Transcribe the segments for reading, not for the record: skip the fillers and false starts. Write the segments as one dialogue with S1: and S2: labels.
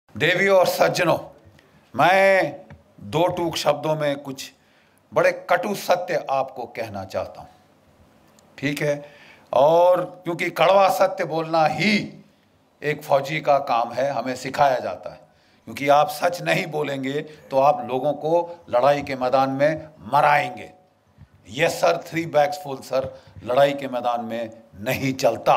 S1: देवियों और सज्जनों, मैं दो टूक शब्दों में कुछ बड़े कटु सत्य आपको कहना चाहता हूँ, ठीक है। और क्योंकि कड़वा सत्य बोलना ही एक फौजी का काम है, हमें सिखाया जाता है। क्योंकि आप सच नहीं बोलेंगे तो आप लोगों को लड़ाई के मैदान में मराएंगे। Yes sir, 3 bags full sir, लड़ाई के मैदान में नहीं चलता।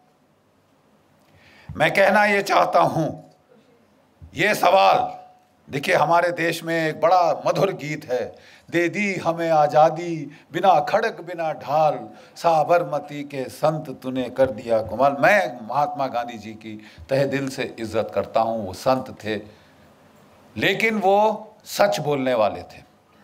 S1: मैं कहना ये चाहता हूं, ये सवाल देखिए, हमारे देश में एक बड़ा मधुर गीत है, दे दी हमें आज़ादी बिना खड़क बिना ढाल, साबरमती के संत तूने कर दिया कमाल। मैं महात्मा गांधी जी की तहे दिल से इज्जत करता हूं। वो संत थे, लेकिन वो सच बोलने वाले थे।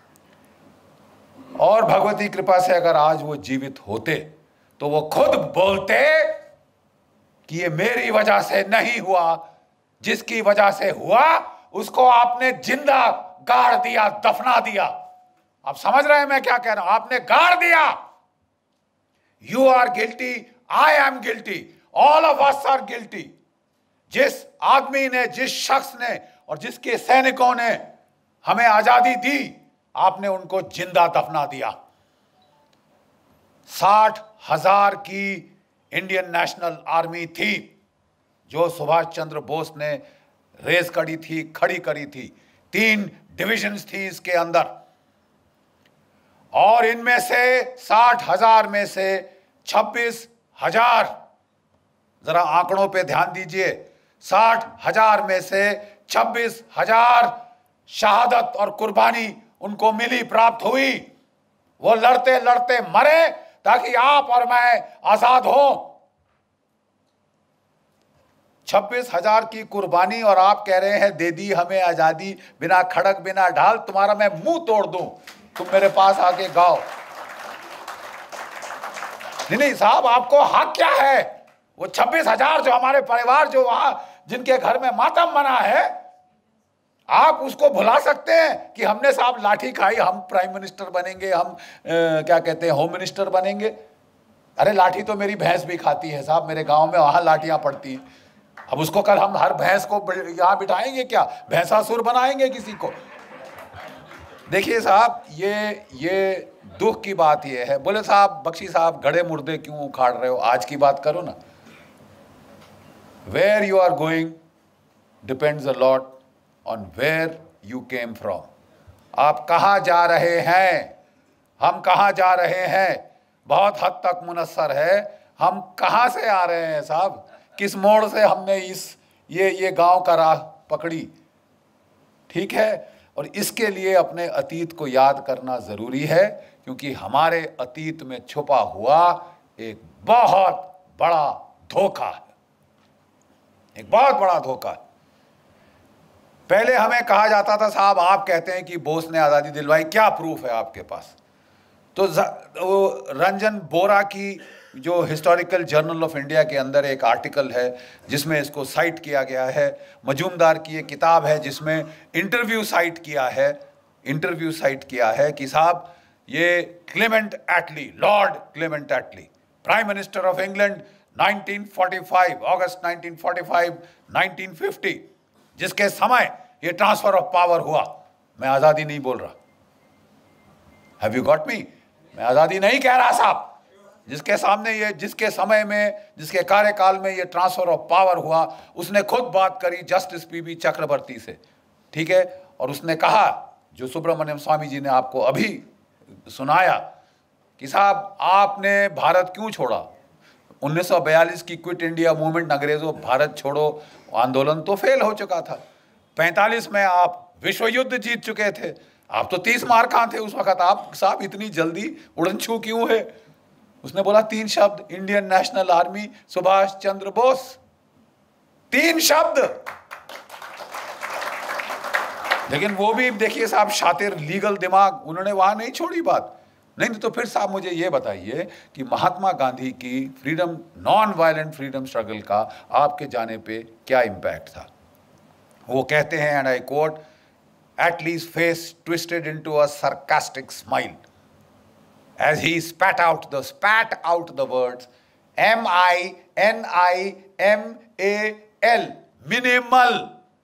S1: और भगवती कृपा से अगर आज वो जीवित होते तो वो खुद बोलते कि ये मेरी वजह से नहीं हुआ, जिसकी वजह से हुआ उसको आपने जिंदा गाड़ दिया, दफना दिया। आप समझ रहे हैं मैं क्या कह रहा हूं? आपने गाड़ दिया। You are guilty, I am guilty, all of us are guilty. जिस आदमी ने, जिस शख्स ने और जिसके सैनिकों ने हमें आजादी दी, आपने उनको जिंदा दफना दिया। 60,000 की इंडियन नेशनल आर्मी थी जो सुभाष चंद्र बोस ने रेस करी थी, खड़ी करी थी। 3 डिविजन्स थी इसके अंदर, और इनमें से 60,000 में से 26,000, जरा आंकड़ों पे ध्यान दीजिए, 60,000 में से 26,000 शहादत और कुर्बानी उनको मिली, प्राप्त हुई। वो लड़ते लड़ते मरे ताकि आप और मैं आजाद हो। 26,000 की कुर्बानी, और आप कह रहे हैं दे दी हमें आजादी बिना खड़क बिना ढाल। तुम्हारा मैं मुंह तोड़ दूं, तुम मेरे पास आके गाओ। नहीं साहब, आपको हक क्या है? वो 26,000 जो हमारे परिवार, जो वहां जिनके घर में मातम मना है, आप उसको भुला सकते हैं कि हमने साहब लाठी खाई, हम प्राइम मिनिस्टर बनेंगे, हम क्या कहते हैं, होम मिनिस्टर बनेंगे। अरे लाठी तो मेरी भैंस भी खाती है साहब, मेरे गांव में वहां लाठियां पड़ती हैं। अब उसको कल हम हर भैंस को यहां बिठाएंगे क्या? भैंसासुर बनाएंगे किसी को? देखिए साहब, ये दुख की बात ये है। बोले साहब, बख्शी साहब, गड़े मुर्दे क्यों उखाड़ रहे हो? आज की बात करो ना। Where you are going depends a lot on where you came from. आप कहाँ जा रहे हैं, हम कहाँ जा रहे हैं, बहुत हद तक मुनस्सर है हम कहाँ से आ रहे हैं साहब। किस मोड़ से हमने ये गांव का राह पकड़ी, ठीक है। और इसके लिए अपने अतीत को याद करना जरूरी है, क्योंकि हमारे अतीत में छुपा हुआ एक बहुत बड़ा धोखा है, एक बहुत बड़ा धोखा है। पहले हमें कहा जाता था साहब, आप कहते हैं कि बोस ने आज़ादी दिलवाई, क्या प्रूफ है आपके पास? तो वो रंजन बोरा की जो हिस्टोरिकल जर्नल ऑफ इंडिया के अंदर एक आर्टिकल है जिसमें इसको साइट किया गया है। मजूमदार की एक किताब है जिसमें इंटरव्यू साइट किया है कि साहब ये Clement Attlee, lord Clement Attlee, prime minister of England 1945, अगस्त 1945, 1950, जिसके समय ये ट्रांसफर ऑफ पावर हुआ। मैं आज़ादी नहीं बोल रहा, हैव यू गॉट मी? मैं आज़ादी नहीं कह रहा साहब। जिसके सामने ये, जिसके समय में, जिसके कार्यकाल में ये ट्रांसफर ऑफ पावर हुआ, उसने खुद बात करी जस्टिस पीबी चक्रवर्ती से, ठीक है। और उसने कहा, जो सुब्रमण्यम स्वामी जी ने आपको अभी सुनाया, कि साहब आपने भारत क्यों छोड़ा? 1942 की क्विट इंडिया मूवमेंट, अंग्रेजों भारत छोड़ो आंदोलन तो फेल हो चुका था। 45 में आप विश्व युद्ध जीत चुके थे, आप तो 30 मार खां थे उस वक्त। आप साहब इतनी जल्दी उड़न छू क्यों है? उसने बोला 3 शब्द, Indian National Army, Subhash Chandra Bose. 3 शब्द। लेकिन वो भी देखिए साहब, शातिर, लीगल दिमाग, उन्होंने वहां नहीं छोड़ी बात। नहीं तो फिर साहब मुझे ये बताइए कि महात्मा गांधी की freedom, non violent freedom struggle का आपके जाने पे क्या इंपैक्ट था? वो कहते हैं, and I quote, Attlee's face twisted into a sarcastic smile as he spat out the words MINIMAL, minimal.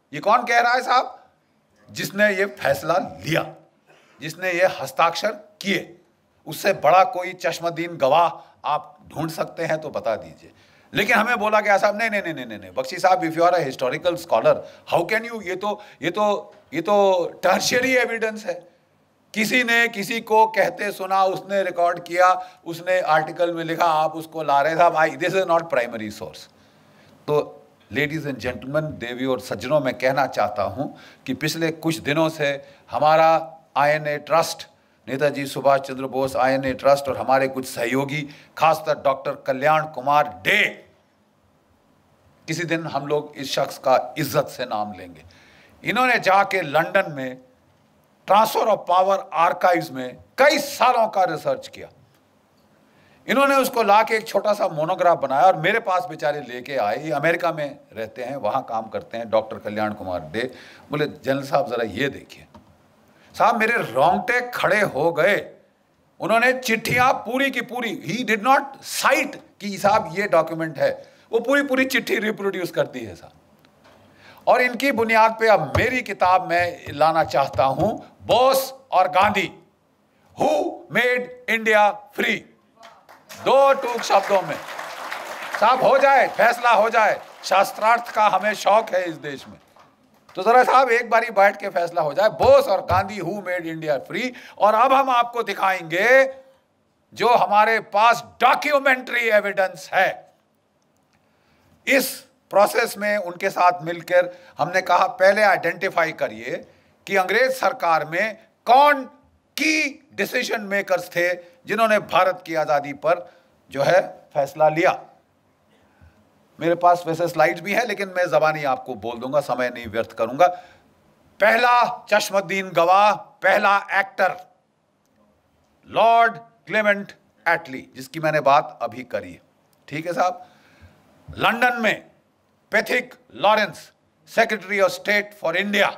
S1: ये कौन कह रहा है साहब? जिसने ये फैसला लिया, जिसने ये हस्ताक्षर किए। उससे बड़ा कोई चश्मदीन गवाह आप ढूंढ सकते हैं तो बता दीजिए। लेकिन हमें बोला गया साहब नहीं नहीं नहीं नहीं नहीं बख्शी साहब, if you are a historical scholar how can you, ये तो टर्शियरी एविडेंस है। किसी ने किसी को कहते सुना, उसने रिकॉर्ड किया, उसने आर्टिकल में लिखा, आप उसको ला रहे साहब, this is not primary source. तो लेडीज एंड जेंटलमैन, देवियों और सज्जनों, मैं कहना चाहता हूं कि पिछले कुछ दिनों से हमारा INA trust, Netaji Subhash Chandra Bose INA trust और हमारे कुछ सहयोगी, खासकर डॉक्टर कल्याण कुमार डे, किसी दिन हम लोग इस शख्स का इज्जत से नाम लेंगे। इन्होंने जाके लंदन में ट्रांसफर ऑफ पावर आर्काइव्स में कई सालों का रिसर्च किया। इन्होंने उसको लाके एक छोटा सा मोनोग्राफ बनाया और मेरे पास बेचारे लेके आए। ये अमेरिका में रहते हैं, वहां काम करते हैं, डॉक्टर कल्याण कुमार डे। बोले जनरल साहब जरा ये देखिए। साहब मेरे रोंगटे खड़े हो गए। उन्होंने चिट्ठियां पूरी की पूरी, ही डिड नॉट साइट कि साहब ये डॉक्यूमेंट है, वो पूरी पूरी चिट्ठी रिप्रोड्यूस करती है साहब। और इनकी बुनियाद पे अब मेरी किताब में लाना चाहता हूं, बोस और Gandhi, who made India free. दो टूक शब्दों में साहब हो जाए, फैसला हो जाए। शास्त्रार्थ का हमें शौक है इस देश में, तो जरा साहब एक बारी बैठ के फैसला हो जाए, बोस और Gandhi, who made India free. और अब हम आपको दिखाएंगे जो हमारे पास डॉक्यूमेंट्री एविडेंस है। इस प्रोसेस में उनके साथ मिलकर हमने कहा पहले आइडेंटिफाई करिए कि अंग्रेज सरकार में कौन की डिसीजन मेकर्स थे जिन्होंने भारत की आजादी पर जो है फैसला लिया। मेरे पास वैसे स्लाइड्स भी हैं, लेकिन मैं जबानी आपको बोल दूंगा, समय नहीं व्यर्थ करूंगा। पहला चश्मदीन गवाह, पहला एक्टर, लॉर्ड क्लेमेंट एटली, जिसकी मैंने बात अभी करी है। ठीक है साहब। लंदन में Pethick Lawrence, secretary of state for India,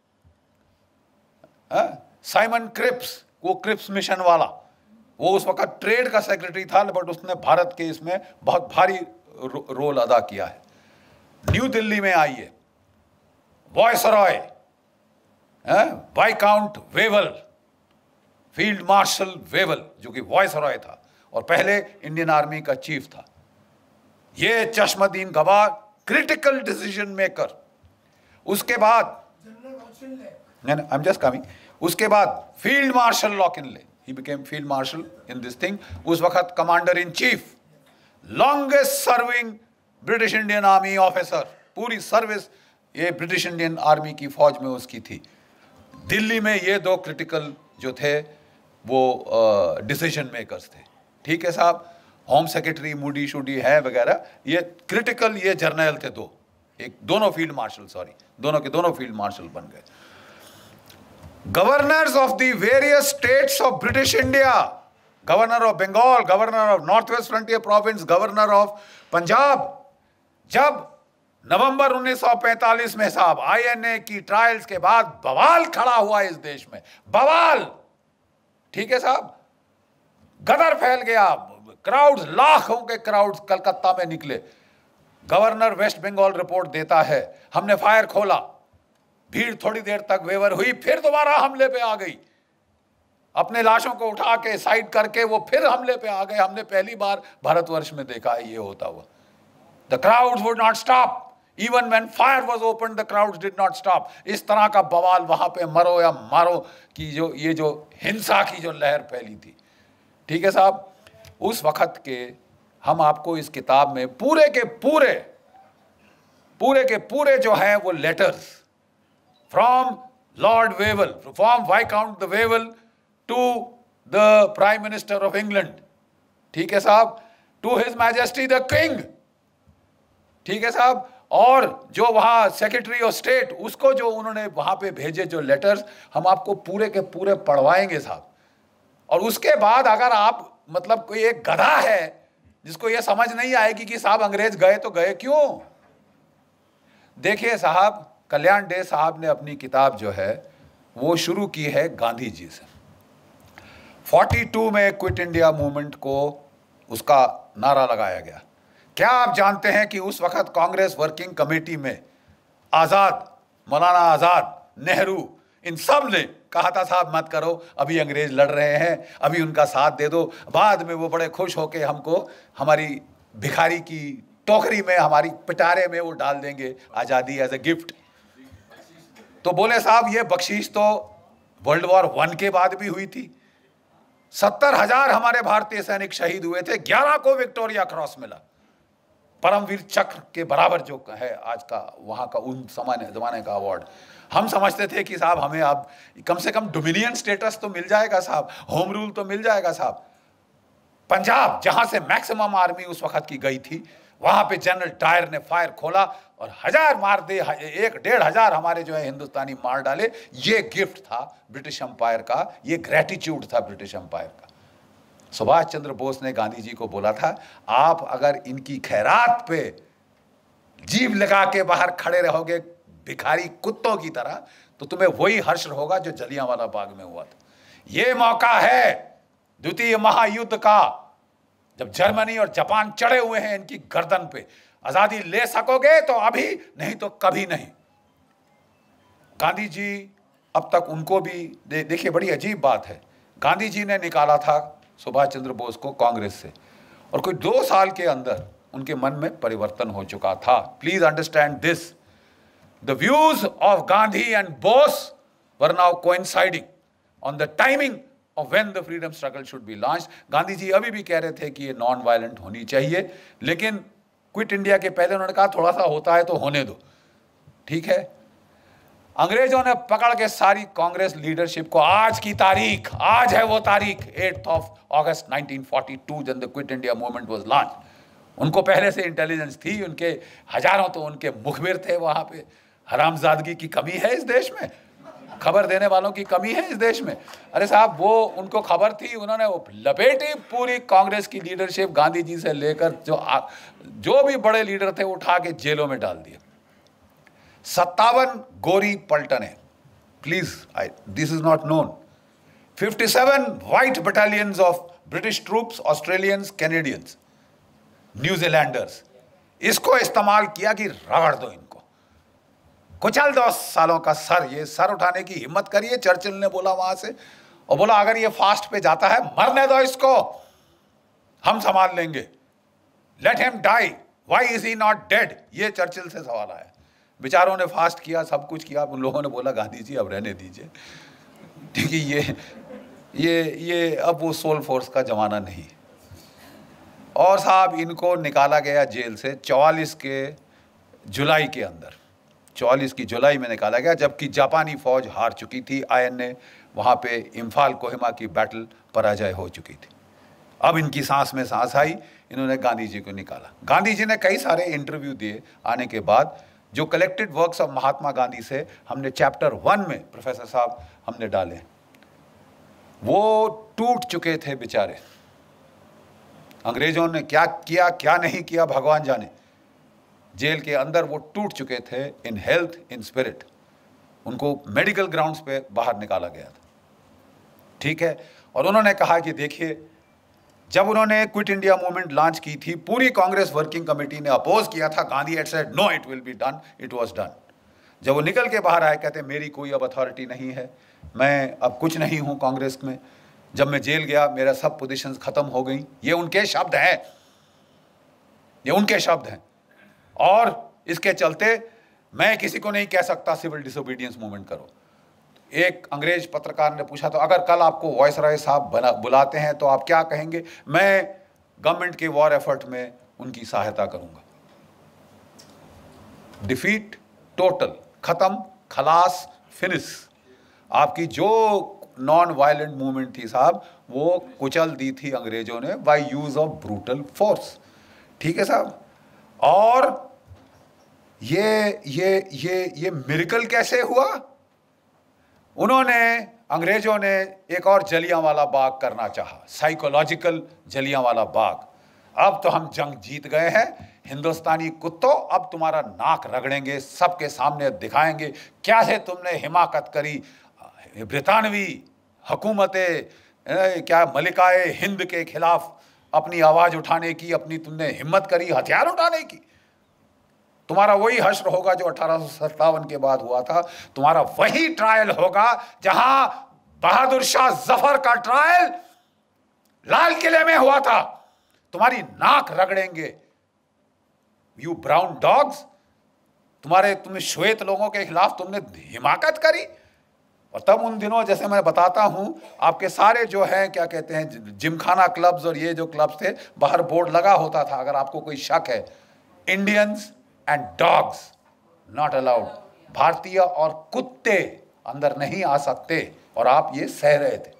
S1: Simon Cripps, वो क्रिप्स मिशन वाला, वो उस वक्त ट्रेड का सेक्रेटरी था, बट उसने भारत के इसमें बहुत भारी रोल अदा किया है। न्यू दिल्ली में आइए, viceroy, viscount Wavell, field marshal Wavell, जो कि वॉयसरॉय था और पहले इंडियन आर्मी का चीफ था। ये चश्मदीन गवाह, क्रिटिकल डिसीजन मेकर। उसके बाद आई एम जस्ट कमिंग, उसके बाद फील्ड मार्शल लॉकिनले, he became field marshal in this thing, उस वक्त commander in chief, longest serving British Indian Army officer, पूरी सर्विस ये ब्रिटिश इंडियन आर्मी की फौज में उसकी थी। दिल्ली में ये दो क्रिटिकल जो थे वो डिसीजन मेकर्स थे। ठीक है साहब। होम सेक्रेटरी मूडी शूडी है वगैरह, ये क्रिटिकल, ये जर्नल थे दो, एक दोनों फील्ड मार्शल, सॉरी दोनों के दोनों फील्ड मार्शल बन गए। Governors of the various states of British India, governor of Bengal, governor of North West Frontier Province, governor of Punjab, जब नवंबर 1945 में साहब INA की ट्रायल्स के बाद बवाल खड़ा हुआ इस देश में, बवाल। ठीक है साहब। गदर फैल गया, क्राउड्स, लाखों के क्राउड्स कलकत्ता में निकले। गवर्नर वेस्ट बंगाल रिपोर्ट देता है, हमने फायर खोला, भीड़ थोड़ी देर तक वेवर हुई, फिर दोबारा हमले पे आ गई। अपने लाशों को उठा के साइड करके वो फिर हमले पे आ गए। हमने पहली बार भारतवर्ष में देखा है ये होता हुआ। The crowds would not stop, even when fire was open the crowds did not stop. इस तरह का बवाल वहां पे, मरो या मारो की जो ये जो हिंसा की जो लहर फैली थी। ठीक है साहब। उस वक्त के हम आपको इस किताब में पूरे के पूरे जो हैं वो letters from lord Wavell, from viscount the Wavell to the prime minister of England, ठीक है साहब, to his majesty the king, ठीक है साहब, और जो वहां सेक्रेटरी ऑफ स्टेट, उसको जो उन्होंने वहां पे भेजे जो लेटर्स, हम आपको पूरे के पूरे पढ़वाएंगे साहब। और उसके बाद अगर आप मतलब कोई एक गधा है जिसको ये समझ नहीं आएगी कि साहब अंग्रेज गए तो गए क्यों। देखिए साहब, कल्याण डे साहब ने अपनी किताब जो है वो शुरू की है गांधी जी से। 42 में क्विट इंडिया मूवमेंट को उसका नारा लगाया गया। क्या आप जानते हैं कि उस वक्त कांग्रेस वर्किंग कमेटी में आजाद मौलाना आज़ाद, नेहरू, इन सब ने कहा था साहब मत करो, अभी अंग्रेज लड़ रहे हैं, अभी उनका साथ दे दो, बाद में वो बड़े खुश होके हमको हमारी भिखारी की टोकरी में, हमारी पिटारे में वो डाल देंगे आज़ादी एज ए गिफ्ट। तो बोले साहब ये बख्शीश तो वर्ल्ड वॉर 1 के बाद भी हुई थी। 70,000 हमारे भारतीय सैनिक शहीद हुए थे, 11 को विक्टोरिया क्रॉस मिला, परमवीर चक्र के बराबर जो है आज का वहां का उन जमाने का अवार्ड। हम समझते थे कि साहब हमें अब कम से कम डोमिनियन स्टेटस तो मिल जाएगा साहब, होम रूल तो मिल जाएगा साहब। पंजाब जहां से मैक्सिमम आर्मी उस वक्त की गई थी, वहां पे जनरल डायर ने फायर खोला और 1000 मार दे, 1-1.5 हमारे जो है हिंदुस्तानी मार डाले। ये गिफ्ट था ब्रिटिश एम्पायर का, ये ग्रेटिट्यूड था ब्रिटिश एम्पायर का। सुभाष चंद्र बोस ने गांधी जी को बोला था, आप अगर इनकी खैरात पे जीभ लगा के बाहर खड़े रहोगे भिखारी कुत्तों की तरह, तो तुम्हें वही हर्ष होगा जो जलियांवाला बाग में हुआ था। ये मौका है द्वितीय महायुद्ध का, जब जर्मनी और जापान चढ़े हुए हैं इनकी गर्दन पे। आजादी ले सकोगे तो अभी, नहीं तो कभी नहीं। गांधी जी अब तक उनको भी देखिए, बड़ी अजीब बात है, गांधी जी ने निकाला था सुभाष चंद्र बोस को कांग्रेस से, और कोई 2 साल के अंदर उनके मन में परिवर्तन हो चुका था। Please understand this, the views of Gandhi and Bose were now coinciding on the timing of when the freedom struggle should be launched। Gandhi ji अभी भी कह रहे थे कि ये नॉन वायलेंट होनी चाहिए, लेकिन क्विट इंडिया के पहले उन्होंने कहा थोड़ा सा होता है तो होने दो, ठीक है। अंग्रेजों ने पकड़ के सारी कांग्रेस लीडरशिप को, आज की तारीख, आज है वो तारीख 8 अगस्त 1942 जब the Quit India movement was launch. उनको पहले से इंटेलिजेंस थी, उनके हजारों तो उनके मुखबिर थे वहां पे। हरामजादगी की कमी है इस देश में, खबर देने वालों की कमी है इस देश में। अरे साहब वो उनको खबर थी, उन्होंने वो लपेटी पूरी कांग्रेस की लीडरशिप, गांधी जी से लेकर जो भी बड़े लीडर थे उठा के जेलों में डाल दिए। 57 गोरी पलटने, please this is not known. 57 white battalions of British troops, Australians, Canadians, New Zealanders, इसको इस्तेमाल किया कि रगड़ दो इनको, कुचल 10 सालों का सर, ये सर उठाने की हिम्मत करिए, चर्चिल ने बोला वहां से, और बोला अगर ये फास्ट पे जाता है मरने दो इसको, हम संभाल लेंगे, let him die, why is he not dead, ये चर्चिल से सवाल आया। बेचारों ने फास्ट किया, सब कुछ किया, उन लोगों ने बोला गांधी जी अब रहने दीजिए, ठीक है, ये अब वो सोल फोर्स का जमाना नहीं। और साहब इनको निकाला गया जेल से 44 के जुलाई के अंदर, 44 की जुलाई में निकाला गया, जबकि जापानी फौज हार चुकी थी। INA वहाँ पे इम्फाल कोहिमा की बैटल पराजय हो चुकी थी। अब इनकी सांस में सांस आई, इन्होंने गांधी जी को निकाला। गांधी जी ने कई सारे इंटरव्यू दिए आने के बाद, जो collected works of Mahatma Gandhi से हमने चैप्टर 1 में प्रोफेसर साहब हमने डाले, वो टूट चुके थे बेचारे। अंग्रेजों ने क्या किया क्या नहीं किया भगवान जाने, जेल के अंदर वो टूट चुके थे, इन हेल्थ, इन स्पिरिट। उनको मेडिकल ग्राउंड्स पे बाहर निकाला गया था, ठीक है। और उन्होंने कहा कि देखिए, जब उन्होंने क्विट इंडिया मूवमेंट लॉन्च की थी, पूरी कांग्रेस वर्किंग कमेटी ने अपोज किया था, Gandhi had said no it will be done, it was done. जब वो निकल के बाहर आए, कहते मेरी कोई अब अथॉरिटी नहीं है, मैं अब कुछ नहीं हूँ कांग्रेस में, जब मैं जेल गया मेरा सब पोजीशंस खत्म हो गई। ये उनके शब्द हैं, ये उनके शब्द हैं। और इसके चलते मैं किसी को नहीं कह सकता सिविल डिसोबीडियंस मूवमेंट करो। एक अंग्रेज पत्रकार ने पूछा, तो अगर कल आपको वायसराय साहब बुलाते हैं तो आप क्या कहेंगे? मैं गवर्नमेंट के वॉर एफर्ट में उनकी सहायता करूंगा। डिफीट, टोटल, खत्म, खलास, फिनिश। आपकी जो नॉन वायलेंट मूवमेंट थी साहब, वो कुचल दी थी अंग्रेजों ने by use of brutal force, ठीक है साहब। और ये मिरेकल कैसे हुआ? उन्होंने, अंग्रेजों ने एक और जलियांवाला बाग करना चाहा, साइकोलॉजिकल जलियांवाला बाग। अब तो हम जंग जीत गए हैं, हिंदुस्तानी कुत्तों, अब तुम्हारा नाक रगड़ेंगे, सबके सामने दिखाएंगे क्या है तुमने हिमाकत करी, ब्रितानवी हुकूमतें, क्या मलिकाए हिंद के खिलाफ अपनी आवाज उठाने की, अपनी तुमने हिम्मत करी हथियार उठाने की। तुम्हारा वही हश्र होगा जो 1857 के बाद हुआ था। तुम्हारा वही ट्रायल होगा जहां बहादुर शाह जफर का ट्रायल लाल किले में हुआ था। तुम्हारी नाक रगड़ेंगे, यू ब्राउन डॉग्स। तुमने श्वेत लोगों के खिलाफ तुमने हिमाकत करी। और तब उन दिनों, जैसे मैं बताता हूं, आपके सारे जो है क्या कहते हैं जिमखाना क्लब्स और ये जो क्लब्स थे, बाहर बोर्ड लगा होता था, अगर आपको कोई शक है, Indians and dogs not allowed. भारतीय और कुत्ते अंदर नहीं आ सकते। और आप ये सह रहे थे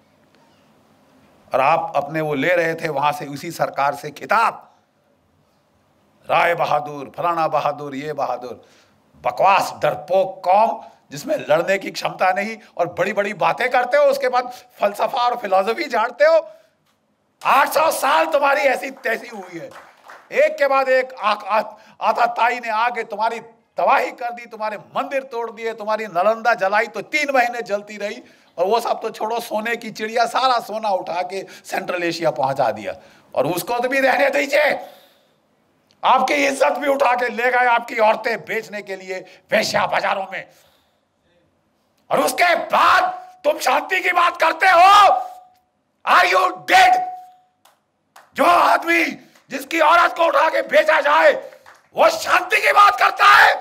S1: और आप अपने वो ले रहे थे वहां से, उसी सरकार से खिताब, राय बहादुर, फलाना बहादुर, ये बहादुर। बकवास डरपोक कौम जिसमें लड़ने की क्षमता नहीं, और बड़ी बड़ी बातें करते हो, उसके बाद फलसफा और फिलॉसफी झाड़ते हो। 800 साल तुम्हारी ऐसी तैसी हुई है, एक के बाद एक आताताई ने आके तुम्हारी तबाही कर दी, तुम्हारे मंदिर तोड़ दिए, तुम्हारी नालंदा जलाई तो 3 महीने जलती रही। और वो सब तो छोड़ो, सोने की चिड़िया सारा सोना उठा के सेंट्रल एशिया पहुंचा दिया। और उसको तो भी रहने दीजिए, आपकी इज्जत भी उठा के ले गए आपकी औरतें बेचने के लिए वेश्या बाजारों में। और उसके बाद तुम शांति की बात करते हो। Are you dead? जो आदमी जिसकी औरत को उठा के बेचा जाए वो शांति की बात करता है।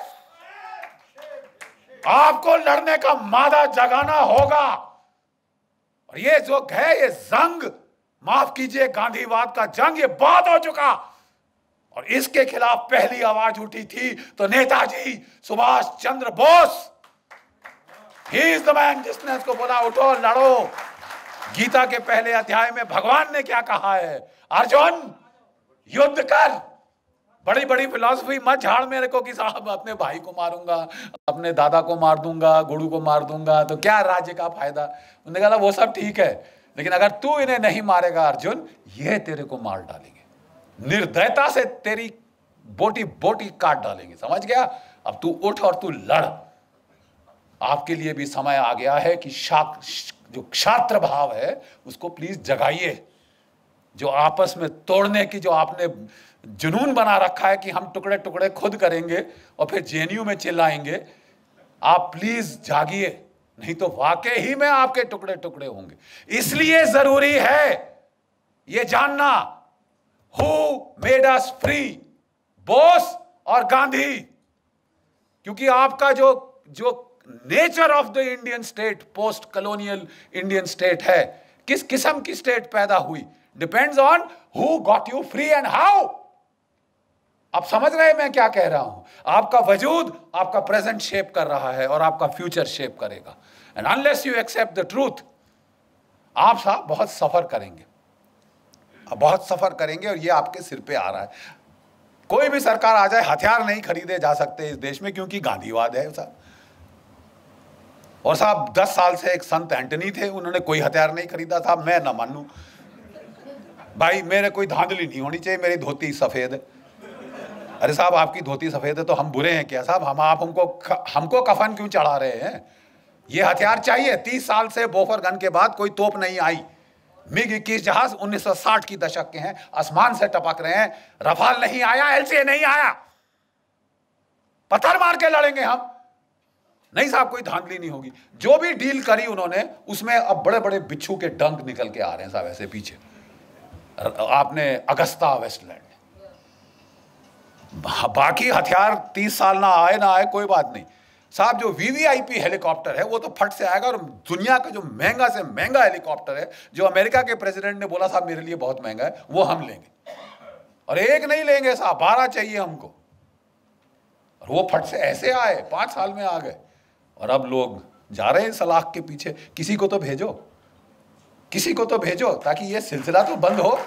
S1: आपको लड़ने का मादा जगाना होगा। और ये जो है, ये जंग, माफ कीजिए, गांधीवाद का जंग, ये बहुत हो चुका। और इसके खिलाफ पहली आवाज उठी थी तो Netaji Subhash Chandra Bose, he is the man, जिसने इसको बोला उठो लड़ो। गीता के पहले अध्याय में भगवान ने क्या कहा है? अर्जुन युद्ध कर। बड़ी बड़ी फिलॉसफी मत झाड़ मेरे को कि साहब अपने भाई को मारूंगा, अपने दादा को मार दूंगा, गुरु को मार दूंगा तो क्या राज्य का फायदा। उन्होंने कहा वो सब ठीक है, लेकिन अगर तू इन्हें नहीं मारेगा अर्जुन, ये तेरे को मार डालेंगे, निर्दयता से तेरी बोटी बोटी काट डालेंगे। समझ गया? अब तू उठ और तू लड़। आपके लिए भी समय आ गया है कि जो क्षात्र भाव है उसको प्लीज जगाइए। जो आपस में तोड़ने की जो आपने जुनून बना रखा है कि हम टुकड़े टुकड़े खुद करेंगे और फिर जेएनयू में चिल्लाएंगे, आप प्लीज जागिए, नहीं तो वाकई ही में आपके टुकड़े टुकड़े होंगे। इसलिए जरूरी है ये जानना, who made us free, Bose और गांधी। क्योंकि आपका जो nature of the Indian state, post colonial Indian state है, किस किस्म की स्टेट पैदा हुई, depends on who got you free and how. आप समझ रहे हैं मैं क्या कह रहा हूं? आपका वजूद आपका प्रेजेंट शेप कर रहा है और आपका फ्यूचर शेप करेगा। And unless you accept the truth, आप साहब बहुत सफर करेंगे, बहुत सफर करेंगे। और ये आपके सिर पे आ रहा है। कोई भी सरकार आ जाए, हथियार नहीं खरीदे जा सकते इस देश में, क्योंकि गांधीवाद है साहब। और साहब 10 साल से एक संत एंटनी थे, उन्होंने कोई हथियार नहीं खरीदा था। मैं ना मानूं भाई, मेरे कोई धांधली नहीं होनी चाहिए, मेरी धोती सफेद है। अरे साहब आपकी धोती सफेद है तो हम बुरे हैं क्या साहब? हमको कफन क्यों चढ़ा रहे हैं? ये हथियार चाहिए। 30 साल से बोफर गन के बाद कोई तोप नहीं आई। मिग 21 जहाज 1960 की दशक के हैं, आसमान से टपक रहे हैं। रफाल नहीं आया, एलसीए नहीं आया, पत्थर मार के लड़ेंगे हम। नहीं साहब, कोई धांधली नहीं होगी। जो भी डील करी उन्होंने, उसमें अब बड़े बड़े बिच्छू के डंक निकल के आ रहे हैं साहब ऐसे पीछे। आपने अगस्ता वेस्टलैंड, बाकी हथियार 30 साल ना आए कोई बात नहीं साहब। जो वीवीआईपी हेलीकॉप्टर है वो तो फट से आएगा। और दुनिया का जो महंगा से महंगा हेलीकॉप्टर है, जो अमेरिका के प्रेसिडेंट ने बोला साहब मेरे लिए बहुत महंगा है, वो हम लेंगे। और एक नहीं लेंगे साहब, 12 चाहिए हमको। और वो फट से ऐसे आए, 5 साल में आ गए। और अब लोग जा रहे हैं सलाख के पीछे। किसी को तो भेजो, किसी को तो भेजो, ताकि ये सिलसिला तो बंद हो।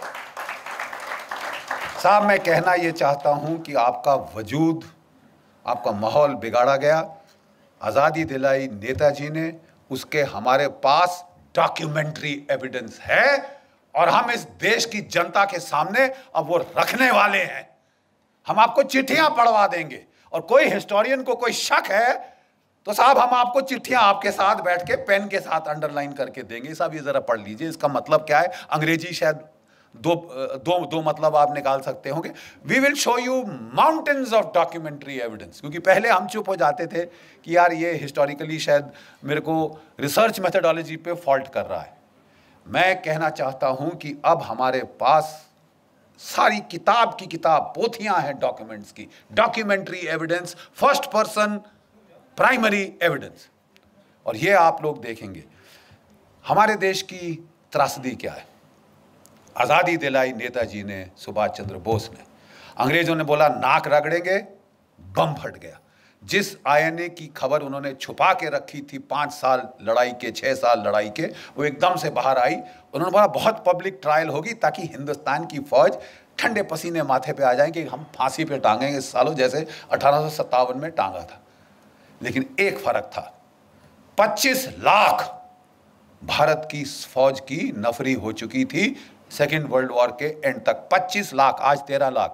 S1: साहब मैं कहना ये चाहता हूं कि आपका वजूद, आपका माहौल बिगाड़ा गया। आज़ादी दिलाई नेताजी ने, उसके हमारे पास डॉक्यूमेंट्री एविडेंस है। और हम इस देश की जनता के सामने अब वो रखने वाले हैं। हम आपको चिट्ठियां पढ़वा देंगे। और कोई हिस्टोरियन को कोई शक है तो साहब हम आपको चिट्ठियां आपके साथ बैठ के पेन के साथ अंडरलाइन करके देंगे। साहब ये जरा पढ़ लीजिए, इसका मतलब क्या है। अंग्रेजी शायद दो मतलब आप निकाल सकते होंगे। We will show you mountains of documentary evidence, क्योंकि पहले हम चुप हो जाते थे कि यार ये हिस्टोरिकली शायद मेरे को रिसर्च मेथडोलॉजी पे फॉल्ट कर रहा है। मैं कहना चाहता हूं कि अब हमारे पास सारी किताब की किताब पोथियां हैं डॉक्यूमेंट्स की, documentary evidence, first person primary evidence. और ये आप लोग देखेंगे हमारे देश की त्रासदी क्या है। आज़ादी दिलाई नेताजी ने, सुभाष चंद्र बोस ने। अंग्रेजों ने बोला नाक रगड़ेंगे, बम फट गया। जिस आईएनए की खबर उन्होंने छुपा के रखी थी 5 साल लड़ाई के, 6 साल लड़ाई के, वो एकदम से बाहर आई। उन्होंने बोला बहुत पब्लिक ट्रायल होगी ताकि हिंदुस्तान की फौज ठंडे पसीने माथे पे आ जाए कि हम फांसी पे टांगेंगे सालों, जैसे 1857 में टांगा था। लेकिन एक फर्क था, 25 लाख भारत की फौज की नफरी हो चुकी थी सेकेंड वर्ल्ड वॉर के एंड तक। 25 लाख, आज 13 लाख।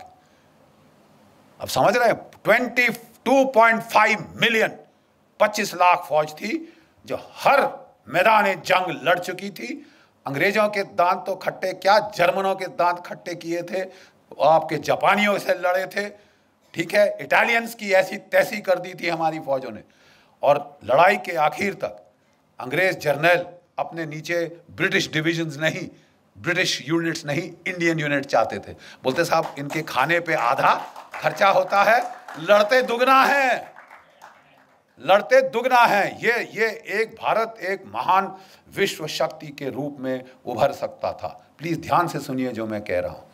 S1: अब समझ रहे हैं, 22.5 मिलियन, 25 लाख फौज थी जो हर मैदान जंग लड़ चुकी थी। अंग्रेजों के दांत तो खट्टे क्या, जर्मनों के दांत खट्टे किए थे, आपके जापानियों से लड़े थे, ठीक है, इटालियंस की ऐसी तैसी कर दी थी हमारी फौजों ने। और लड़ाई के आखिर तक अंग्रेज जर्नल अपने नीचे ब्रिटिश डिविजन्स नहीं, ब्रिटिश यूनिट्स नहीं, इंडियन यूनिट चाहते थे। बोलते साहब इनके खाने पे आधा खर्चा होता है, लड़ते दुगना है, लड़ते दुगना है। ये एक भारत एक महान विश्व शक्ति के रूप में उभर सकता था। प्लीज ध्यान से सुनिए जो मैं कह रहा हूं।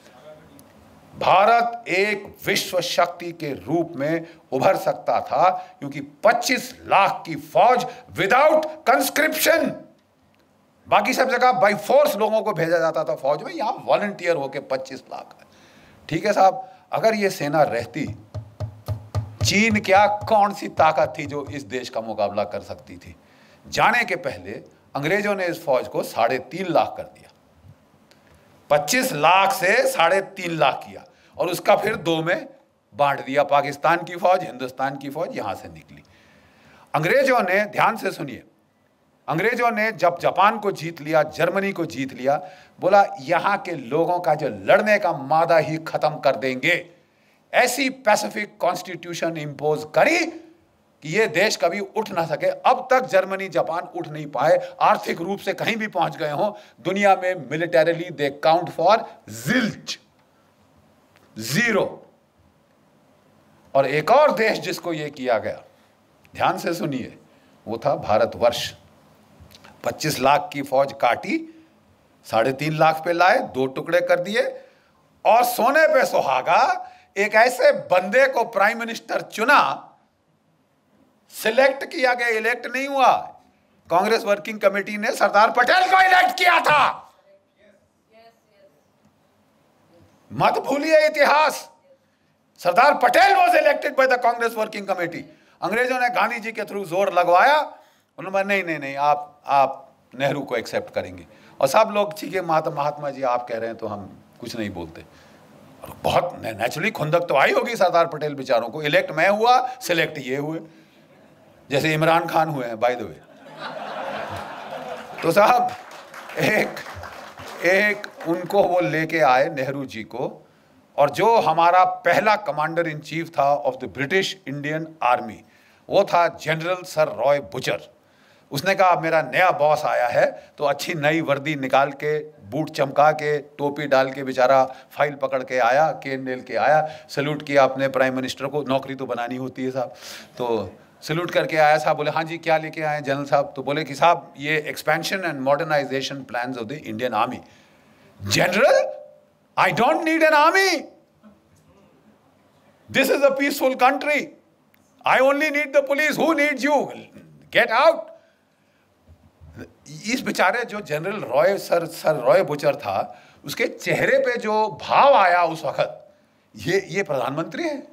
S1: भारत एक विश्व शक्ति के रूप में उभर सकता था क्योंकि 25 लाख की फौज विदाउट कंस्क्रिप्शन, बाकी सब जगह बाई फोर्स लोगों को भेजा जाता था फौज में, यहां वॉलंटियर होके 25 लाख है। ठीक है साहब, अगर ये सेना रहती, चीन क्या कौन सी ताकत थी जो इस देश का मुकाबला कर सकती थी। जाने के पहले अंग्रेजों ने इस फौज को 3.5 लाख कर दिया, 25 लाख से 3.5 लाख किया और उसका फिर 2 में बांट दिया। पाकिस्तान की फौज, हिंदुस्तान की फौज यहां से निकली। अंग्रेजों ने, ध्यान से सुनिए, अंग्रेजों ने जब जापान को जीत लिया, जर्मनी को जीत लिया, बोला यहां के लोगों का जो लड़ने का मादा ही खत्म कर देंगे। ऐसी पैसिफिक कॉन्स्टिट्यूशन इंपोज करी कि ये देश कभी उठ ना सके। अब तक जर्मनी जापान उठ नहीं पाए, आर्थिक रूप से कहीं भी पहुंच गए हों दुनिया में, militarily they count for zilch, 0। और एक और देश जिसको ये किया गया, ध्यान से सुनिए, वो था भारतवर्ष। 25 लाख की फौज काटी, 3.5 लाख पे लाए, 2 टुकड़े कर दिए और सोने पे सुहागा एक ऐसे बंदे को प्राइम मिनिस्टर चुना, सिलेक्ट किया गया, इलेक्ट नहीं हुआ। कांग्रेस वर्किंग कमेटी ने सरदार पटेल को इलेक्ट किया था। मत भूलिए इतिहास, Sardar Patel was elected by the Congress working committee. अंग्रेजों ने गांधी जी के थ्रू जोर लगवाया, उन्होंने नहीं आप नेहरू को एक्सेप्ट करेंगे। और सब लोग ठीक है महात्मा जी आप कह रहे हैं तो हम कुछ नहीं बोलते। और बहुत नेचुरली खुंदक तो आई होगी सरदार पटेल बेचारों को, इलेक्ट मैं हुआ, सिलेक्ट ये हुए, जैसे इमरान खान हुए हैं बाय द वे। तो साहब एक उनको वो लेके आए नेहरू जी को, और जो हमारा पहला कमांडर इन चीफ था of the British Indian Army, वो था जनरल सर रॉय बुचर। उसने कहा मेरा नया बॉस आया है, तो अच्छी नई वर्दी निकाल के, बूट चमका के, टोपी डाल के बेचारा फाइल पकड़ के आया, केन नेल के आया, सैल्यूट किया अपने प्राइम मिनिस्टर को, नौकरी तो बनानी होती है साहब, तो सैल्यूट करके आया। साहब बोले हाँ जी क्या लेके आए जनरल साहब? तो बोले कि साहब ये expansion and modernisation plans of the Indian Army. General, I don't need an army, this is a peaceful country, I only need the police, who needs you, get out. इस बेचारे जो general Roy sir Roy Bucher था, उसके चेहरे पे जो भाव आया उस वक्त, ये प्रधानमंत्री है।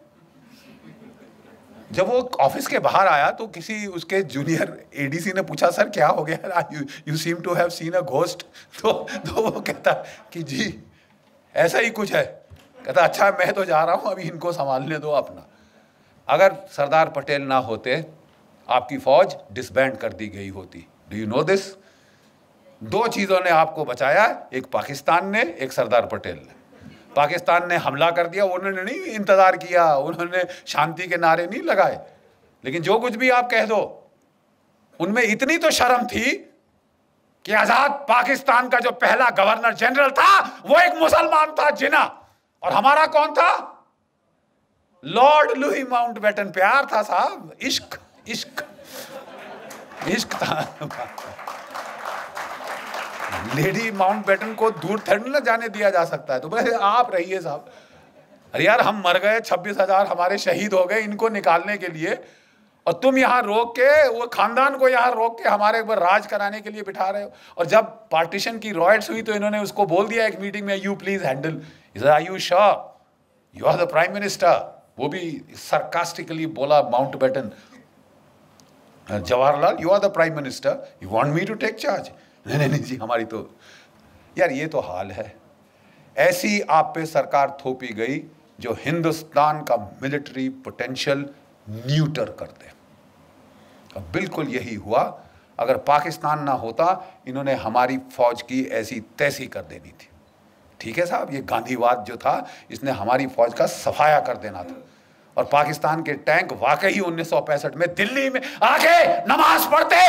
S1: जब वो ऑफिस के बाहर आया तो किसी उसके जूनियर एडीसी ने पूछा सर क्या हो गया, you seem to have seen a ghost. तो वो कहता कि जी ऐसा ही कुछ है। कहता अच्छा मैं तो जा रहा हूं, अभी इनको संभालने दो अपना। अगर सरदार पटेल ना होते, आपकी फौज डिसबैंड कर दी गई होती। Do you know this? दो चीजों ने आपको बचाया, एक पाकिस्तान ने, एक सरदार पटेल ने। पाकिस्तान ने हमला कर दिया, उन्होंने नहीं इंतजार किया, उन्होंने शांति के नारे नहीं लगाए। लेकिन जो कुछ भी आप कह दो, उनमें इतनी तो शर्म थी कि आजाद पाकिस्तान का जो पहला गवर्नर जनरल था वो एक मुसलमान था, जिना। और हमारा कौन था? Lord Louis Mountbatten. प्यार था साहब, इश्क इश्क इश्क था। लेडी माउंटबेटन को दूर थोड़ी ना जाने दिया जा सकता है। तो बस आप रहिए साहब। अरे यार, हम मर गए, 26,000 हमारे शहीद हो गए इनको निकालने के लिए, और तुम यहां रोक के, वो खानदान को यहां रोक के हमारे ऊपर राज कराने के लिए बिठा रहे हो। और जब पार्टीशन की रॉयट्स हुई तो इन्होंने उसको बोल दिया एक मीटिंग में, you please handle. Are you sure you are the prime minister? वो भी सरकास्टिकली बोला Mountbatten, Jawaharlal you are the prime minister, you want me to take charge? नहीं नहीं जी, हमारी तो यार ये तो हाल है। ऐसी आप पे सरकार थोपी गई जो हिंदुस्तान का मिलिट्री पोटेंशियल न्यूटर कर दे। अब बिल्कुल यही हुआ। अगर पाकिस्तान ना होता, इन्होंने हमारी फौज की ऐसी तैसी कर देनी थी। ठीक है साहब, ये गांधीवाद जो था, इसने हमारी फौज का सफाया कर देना था। और पाकिस्तान के टैंक वाकई 1965 में दिल्ली में आके नमाज पढ़ते।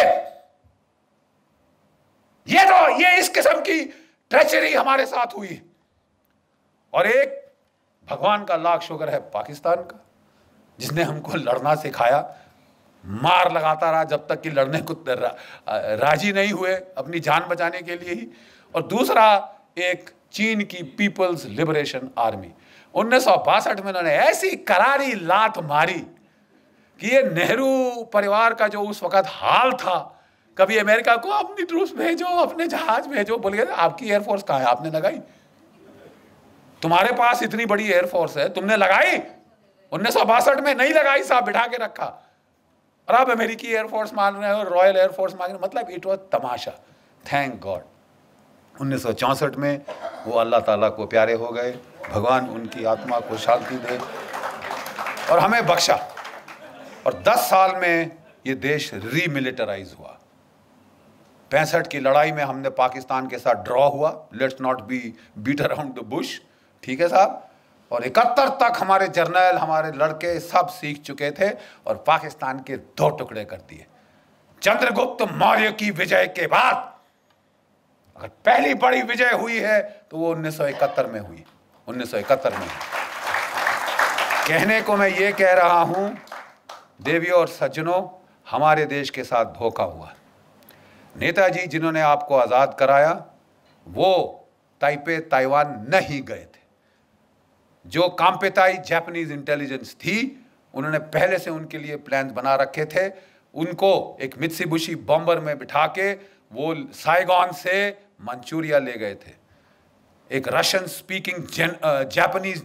S1: ये इस किस्म की ट्रेचरी हमारे साथ हुई। और एक भगवान का लाख शुक्र है पाकिस्तान का, जिसने हमको लड़ना सिखाया, मार लगाता रहा जब तक कि लड़ने को राजी नहीं हुए, अपनी जान बचाने के लिए ही। और दूसरा, एक चीन की पीपल्स लिबरेशन आर्मी। 1962 में उन्होंने ऐसी करारी लात मारी कि ये नेहरू परिवार का जो उस वक्त हाल था, कभी अमेरिका को अपनी ट्रूप्स भेजो, अपने जहाज भेजो, बोल गए आपकी एयरफोर्स कहाँ है, आपने लगाई? तुम्हारे पास इतनी बड़ी एयरफोर्स है, तुमने लगाई? 1962 में नहीं लगाई साहब, बिठा के रखा। और अब अमेरिकी एयरफोर्स मान रहे हो, रॉयल एयरफोर्स मान रहे हो, मतलब इट वॉज तमाशा। थैंक गॉड 1964 में वो अल्लाह ताला को प्यारे हो गए, भगवान उनकी आत्मा को शांति दे, और हमें बख्शा। और 10 साल में ये देश रीमिलिटराइज हुआ। 65 की लड़ाई में हमने पाकिस्तान के साथ ड्रॉ हुआ, let's not be beat around the bush, ठीक है साहब। और 71 तक हमारे जर्नल, हमारे लड़के सब सीख चुके थे और पाकिस्तान के 2 टुकड़े कर दिए। चंद्रगुप्त मौर्य की विजय के बाद अगर पहली बड़ी विजय हुई है तो वो 1971 में हुई। 1971 में। कहने को मैं ये कह रहा हूं, देवियों और सज्जनों, हमारे देश के साथ धोखा हुआ। नेताजी जिन्होंने आपको आज़ाद कराया, वो ताइपे ताइवान नहीं गए थे। जो काम्पेताई जापानीज इंटेलिजेंस थी, उन्होंने पहले से उनके लिए प्लान बना रखे थे। उनको एक मित्सुबिशी बॉम्बर में बिठा के वो साइगॉन से मंचूरिया ले गए थे। एक रशियन स्पीकिंग जापानीज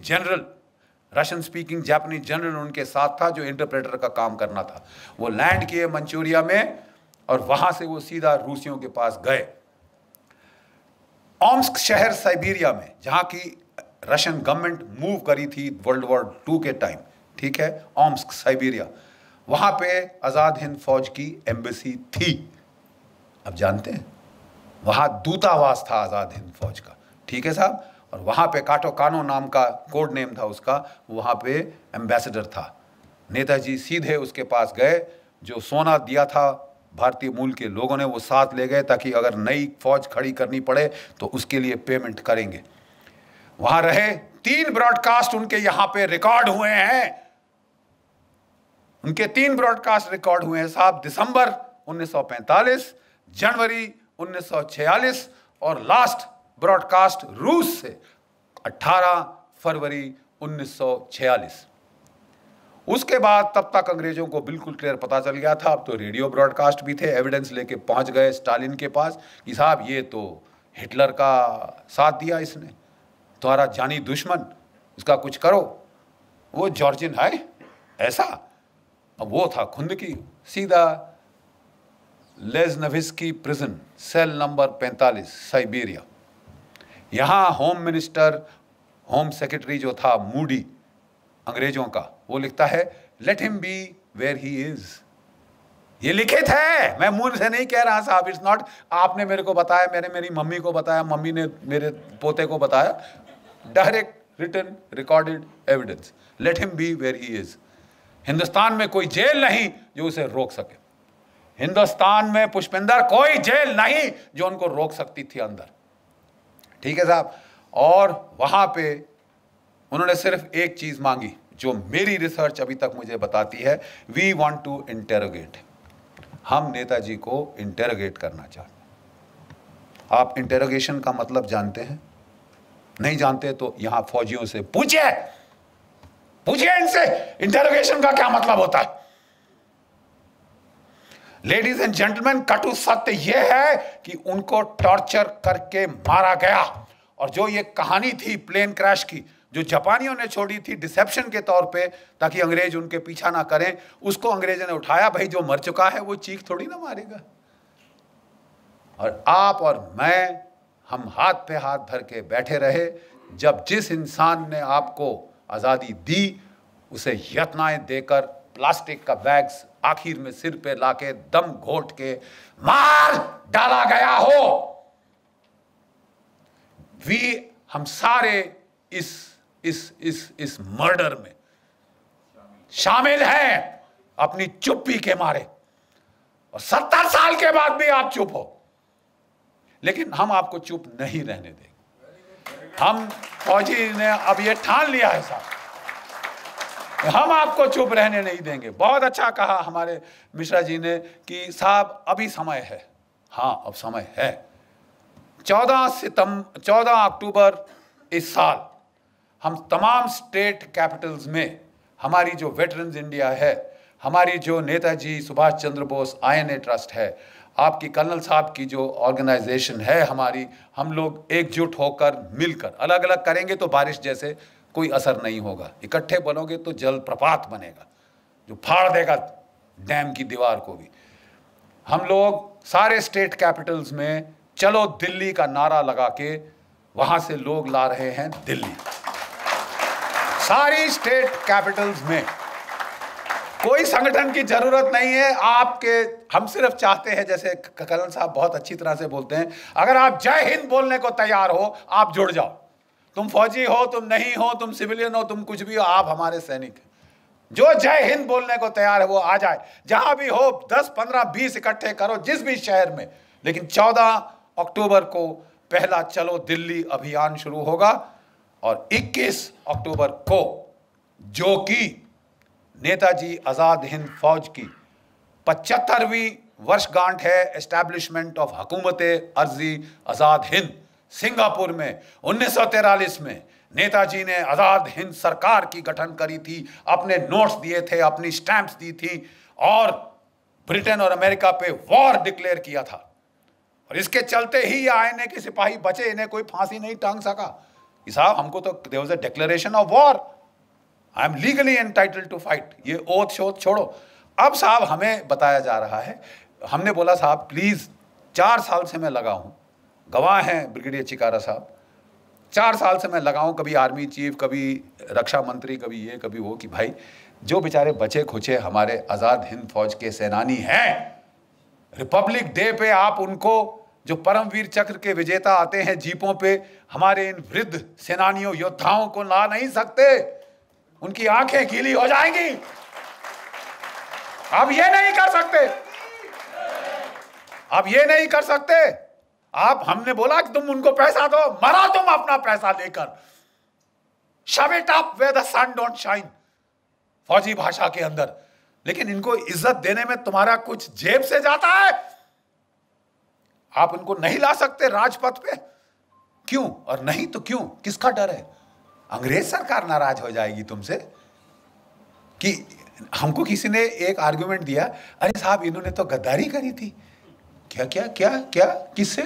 S1: जनरल उनके साथ था, जो इंटरप्रेटर का काम करना था। वो लैंड किए मंचूरिया में और वहां से वो सीधा रूसियों के पास गए। ओम्स्क शहर साइबेरिया में, जहां की रशियन गवर्नमेंट मूव करी थी वर्ल्ड वॉर 2 के टाइम, ठीक है, ओम्स्क साइबेरिया, वहां पे आजाद हिंद फौज की एम्बेसी थी। अब जानते हैं, वहां दूतावास था आजाद हिंद फौज का, ठीक है साहब। और वहां पे काटो कानो नाम का कोड नेम था उसका, वहां पे एम्बेसडर था। नेताजी सीधे उसके पास गए, जो सोना दिया था भारतीय मूल के लोगों ने वो साथ ले गए, ताकि अगर नई फौज खड़ी करनी पड़े तो उसके लिए पेमेंट करेंगे। वहां रहे, 3 ब्रॉडकास्ट उनके यहां पे रिकॉर्ड हुए हैं। उनके 3 ब्रॉडकास्ट रिकॉर्ड हुए हैं साहब, दिसंबर 1945, जनवरी 1946 और लास्ट ब्रॉडकास्ट रूस से 18 फरवरी 1946। उसके बाद तब तक अंग्रेजों को बिल्कुल क्लियर पता चल गया था। अब तो रेडियो ब्रॉडकास्ट भी थे, एविडेंस लेके पहुंच गए स्टालिन के पास कि साहब ये तो हिटलर का साथ दिया इसने, तुम्हारा जानी दुश्मन, इसका कुछ करो। वो जॉर्जिन है ऐसा। अब वो था खुंदकी, सीधा लेज़नविस्की प्रिजन, सेल नंबर 45 साइबेरिया। यहाँ होम मिनिस्टर, होम सेक्रेटरी जो था मूडी अंग्रेजों का, वो लिखता है let him be where he is. ये लिखित है, मैं मुंह से नहीं कह रहा साहब। इट्स नॉट आपने मेरे को बताया, मैंने मेरी मम्मी को बताया, मम्मी ने मेरे पोते को बताया। Direct written recorded evidence. Let him be where he is. Hindustan में कोई जेल नहीं जो उसे रोक सके। हिंदुस्तान में पुष्पिंदर कोई जेल नहीं जो उनको रोक सकती थी अंदर। ठीक है साहब। और वहां पे उन्होंने सिर्फ एक चीज मांगी जो मेरी रिसर्च अभी तक मुझे बताती है, वी वांट टू इंटेरोगेट। हम नेताजी को इंटेरोगेट करना चाहते हैं। आप इंटेरोगेशन का मतलब जानते हैं? नहीं जानते तो यहां फौजियों से पूछिए, पूछिए इनसे इंटेरोगेशन का क्या मतलब होता है। लेडीज एंड जेंटलमैन, कटु सत्य यह है कि उनको टॉर्चर करके मारा गया। और जो ये कहानी थी प्लेन क्रैश की, जो जापानियों ने छोड़ी थी डिसेप्शन के तौर पे ताकि अंग्रेज उनके पीछा ना करें, उसको अंग्रेजों ने उठाया। भाई जो मर चुका है वो चीख थोड़ी ना मारेगा। और आप और मैं, हम हाथ पे हाथ धर के बैठे रहे। जब जिस इंसान ने आपको आज़ादी दी उसे यत्नाएं देकर प्लास्टिक का बैग्स आखिर में सिर पे लाके दम घोट के मार डाला गया हो। हम सारे इस मर्डर में शामिल हैं अपनी चुप्पी के मारे। और 70 साल के बाद भी आप चुप हो, लेकिन हम आपको चुप नहीं रहने देंगे। हम फौजी ने अब ये ठान लिया है साहब, हम आपको चुप रहने नहीं देंगे। बहुत अच्छा कहा हमारे मिश्रा जी ने कि साहब अभी समय है। हाँ, अब समय है। 14 अक्टूबर इस साल हम तमाम स्टेट कैपिटल्स में हमारी जो वेटरन्स इंडिया है, हमारी जो नेताजी सुभाष चंद्र बोस INA ट्रस्ट है, आपकी कर्नल साहब की जो ऑर्गेनाइजेशन है हमारी, हम लोग एकजुट होकर मिलकर, अलग अलग करेंगे तो बारिश जैसे कोई असर नहीं होगा। इकट्ठे बनोगे तो जलप्रपात बनेगा जो फाड़ देगा डैम की दीवार को भी। हम लोग सारे स्टेट कैपिटल्स में चलो दिल्ली का नारा लगा के वहां से लोग ला रहे हैं दिल्ली। सारी स्टेट कैपिटल्स में कोई संगठन की जरूरत नहीं है आपके। हम सिर्फ चाहते हैं, जैसे कर्नल साहब बहुत अच्छी तरह से बोलते हैं, अगर आप जय हिंद बोलने को तैयार हो आप जुड़ जाओ। तुम फौजी हो, तुम नहीं हो, तुम सिविलियन हो, तुम कुछ भी हो, आप हमारे सैनिक हैं। जो जय हिंद बोलने को तैयार है वो आ जाए। जहां भी हो 10, 15, 20 इकट्ठे करो जिस भी शहर में। लेकिन 14 अक्टूबर को पहला चलो दिल्ली अभियान शुरू होगा। और 21 अक्टूबर को, जो कि नेताजी आजाद हिंद फौज की 75वीं वर्षगांठ है एस्टैब्लिशमेंट ऑफ हुकूमत अर्जी आजाद हिंद सिंगापुर में 1943 में नेताजी ने आजाद हिंद सरकार की गठन करी थी, अपने नोट्स दिए थे, अपनी स्टैंप्स दी थी और ब्रिटेन और अमेरिका पे वॉर डिक्लेयर किया था। और इसके चलते ही ये INA के सिपाही बचे, इन्हें कोई फांसी नहीं टांग सका। साहब हमको तो there was a declaration of war, I am legally entitled to fight. ये ओथ शोथ छोड़ो। अब साहब हमें बताया जा रहा है, हमने बोला साहब प्लीज, 4 साल से मैं लगा हूं, गवाह हैं ब्रिगेडियर चिकारा साहब, 4 साल से मैं लगा हूं, कभी आर्मी चीफ, कभी रक्षा मंत्री, कभी ये कभी वो, कि भाई जो बेचारे बचे खुचे हमारे आजाद हिंद फौज के सेनानी हैं, रिपब्लिक डे पे आप उनको, जो परमवीर चक्र के विजेता आते हैं जीपों पे, हमारे इन वृद्ध सेनानियों योद्धाओं को ला नहीं सकते, उनकी आंखें गीली हो जाएंगी। आप ये नहीं कर सकते, आप ये नहीं कर सकते। आप, हमने बोला कि तुम उनको पैसा दो, मरा तुम अपना पैसा लेकर। Shove it up where the sun don't shine, फौजी भाषा के अंदर। लेकिन इनको इज्जत देने में तुम्हारा कुछ जेब से जाता है। आप उनको नहीं ला सकते राजपथ पे, क्यों? और नहीं तो क्यों? किसका डर है? अंग्रेज सरकार नाराज हो जाएगी तुमसे। कि हमको किसी ने एक आर्गुमेंट दिया, अरे साहब इन्होंने तो गद्दारी करी थी। क्या क्या क्या क्या? किससे?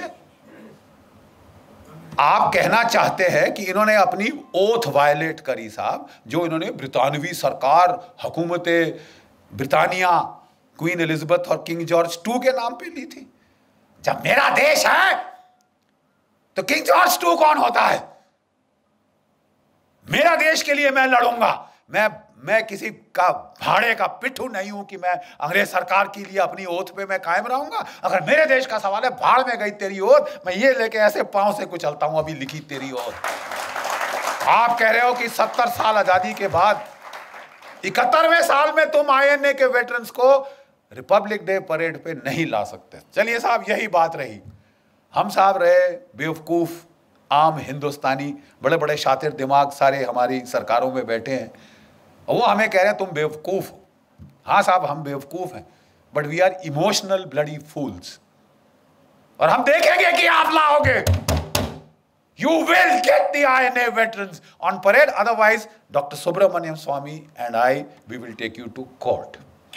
S1: आप कहना चाहते हैं कि इन्होंने अपनी ओथ वायलेट करी साहब, जो इन्होंने ब्रितानवी सरकार, हुकूमत ब्रिटानिया, क्वीन एलिजाबेथ और किंग जॉर्ज II के नाम पे ली थी। जब मेरा देश है तो किंग जॉर्ज II कौन होता है? मेरा देश के लिए मैं लड़ूंगा। मैं किसी का भाड़े का पिट्ठू नहीं हूं कि मैं अंग्रेज सरकार के लिए अपनी ओथ पे मैं कायम रहूंगा। अगर मेरे देश का सवाल है, भाड़ में गई तेरी ओथ, मैं ये लेके ऐसे पांव से कुचलता हूं अभी लिखी तेरी ओथ। आप कह रहे हो कि 70 साल आजादी के बाद 71वें साल में तुम आईएनए के वेटरन्स को रिपब्लिक डे परेड पे नहीं ला सकते। चलिए साहब, यही बात रही। हम साहब रहे बेवकूफ आम हिंदुस्तानी, बड़े बड़े शातिर दिमाग सारे हमारी सरकारों में बैठे हैं, और वो हमें कह रहे हैं तुम बेवकूफ हो। हाँ साहब, हम बेवकूफ हैं, but we are emotional bloody fools. और हम देखेंगे कि आप लाओगे। You will get the INA veterans on parade, otherwise Dr. Subramaniam Swamy and I, we will take you to court.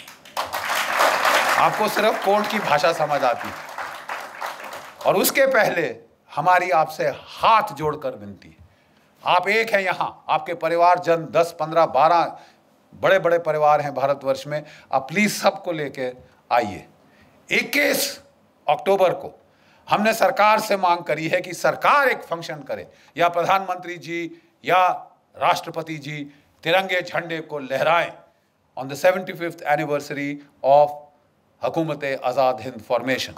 S1: आपको सिर्फ कोर्ट की भाषा समझ आती है। और उसके पहले हमारी आपसे हाथ जोड़कर विनती है, आप एक हैं यहाँ, आपके परिवारजन 10, 15, 12 बड़े बड़े परिवार हैं भारतवर्ष में, आप प्लीज सबको लेके आइए। 21 अक्टूबर को हमने सरकार से मांग करी है कि सरकार एक फंक्शन करे, या प्रधानमंत्री जी या राष्ट्रपति जी तिरंगे झंडे को लहराएं on the 75th anniversary of हुकूमत आज़ाद हिंद फॉर्मेशन।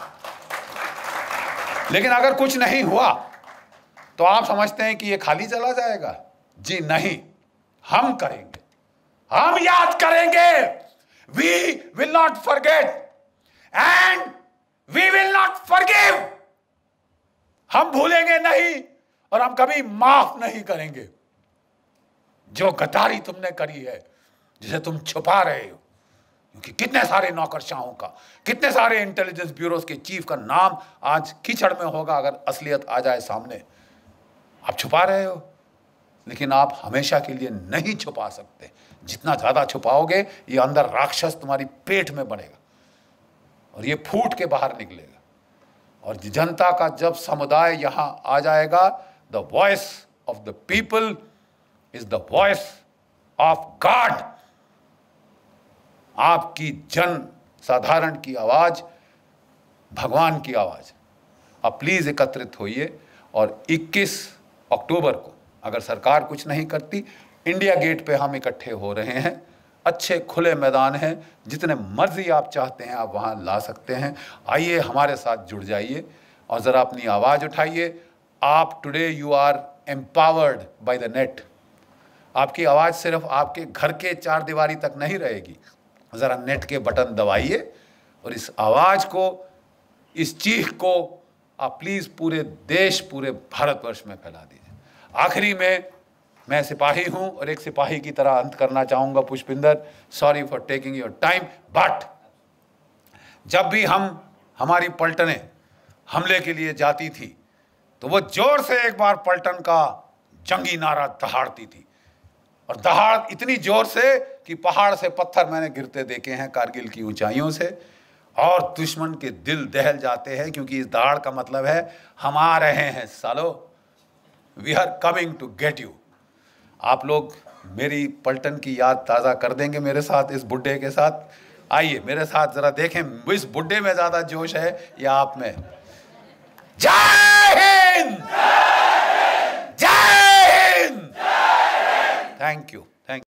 S1: लेकिन अगर कुछ नहीं हुआ तो आप समझते हैं कि ये खाली चला जाएगा? जी नहीं, हम करेंगे, हम याद करेंगे। We will not forget and we will not forgive. हम भूलेंगे नहीं और हम कभी माफ नहीं करेंगे। जो गद्दारी तुमने करी है, जिसे तुम छुपा रहे हो, क्योंकि कितने सारे नौकरशाहों का, कितने सारे इंटेलिजेंस ब्यूरोज के चीफ का नाम आज कीचड़ में होगा अगर असलियत आ जाए सामने। आप छुपा रहे हो, लेकिन आप हमेशा के लिए नहीं छुपा सकते। जितना ज्यादा छुपाओगे, ये अंदर राक्षस तुम्हारी पेट में बढ़ेगा और ये फूट के बाहर निकलेगा। और जनता का जब समुदाय यहां आ जाएगा, the voice of the people is the voice of God. आपकी जन साधारण की आवाज भगवान की आवाज। आप प्लीज एकत्रित होइए और 21 अक्टूबर को अगर सरकार कुछ नहीं करती, इंडिया गेट पे हम इकट्ठे हो रहे हैं। अच्छे खुले मैदान हैं, जितने मर्जी आप चाहते हैं आप वहां ला सकते हैं। आइए हमारे साथ जुड़ जाइए और ज़रा अपनी आवाज़ उठाइए। आप today you are empowered by the net. आपकी आवाज़ सिर्फ आपके घर के चार दीवारी तक नहीं रहेगी। ज़रा नेट के बटन दबाइए और इस आवाज़ को, इस चीख को आप प्लीज़ पूरे देश, पूरे भारतवर्ष में फैला दीजिए। आखिरी में मैं सिपाही हूं और एक सिपाही की तरह अंत करना चाहूँगा। Pushpinder, sorry for taking your time, but जब भी हमारी पलटनें हमले के लिए जाती थी तो वो जोर से एक बार पलटन का जंगी नारा दहाड़ती थी, और दहाड़ इतनी जोर से कि पहाड़ से पत्थर मैंने गिरते देखे हैं कारगिल की ऊंचाइयों से, और दुश्मन के दिल दहल जाते हैं, क्योंकि इस दहाड़ का मतलब है हम आ रहे हैं सालो, we are coming to get you. आप लोग मेरी पलटन की याद ताज़ा कर देंगे मेरे साथ, इस बुड्ढे के साथ। आइए मेरे साथ ज़रा देखें, इस बुड्ढे में ज़्यादा जोश है या आप में? जय हिंद, जय हिंद, थैंक यू।